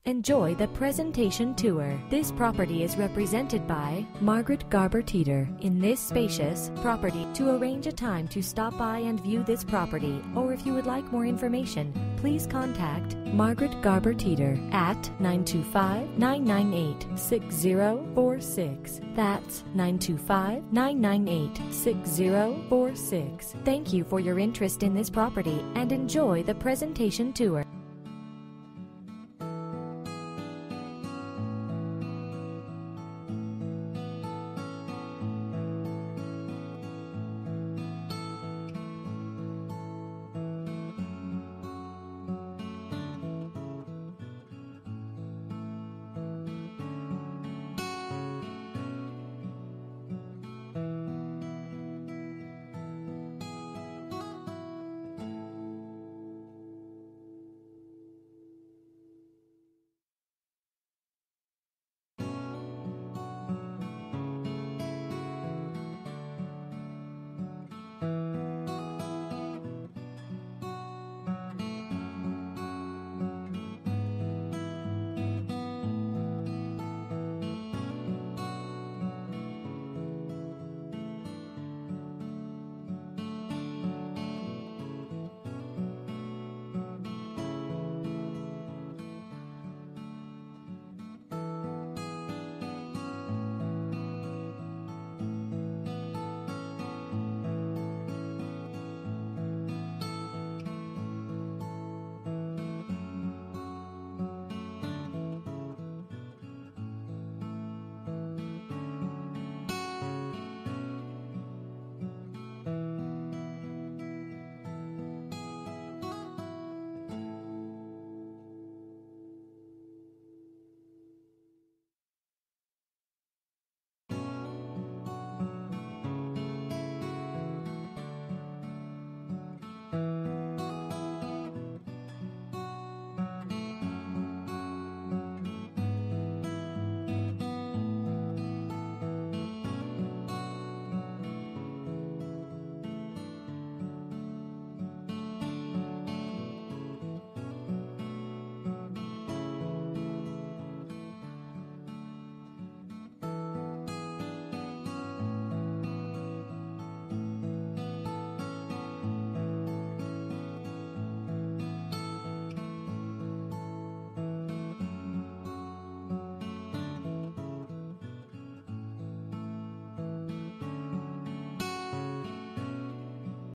Enjoy the presentation tour. This property is represented by Margaret Garber Teeter. In this spacious property, to arrange a time to stop by and view this property, or if you would like more information, please contact Margaret Garber Teeter at 925-998-6046. That's 925-998-6046. Thank you for your interest in this property and enjoy the presentation tour.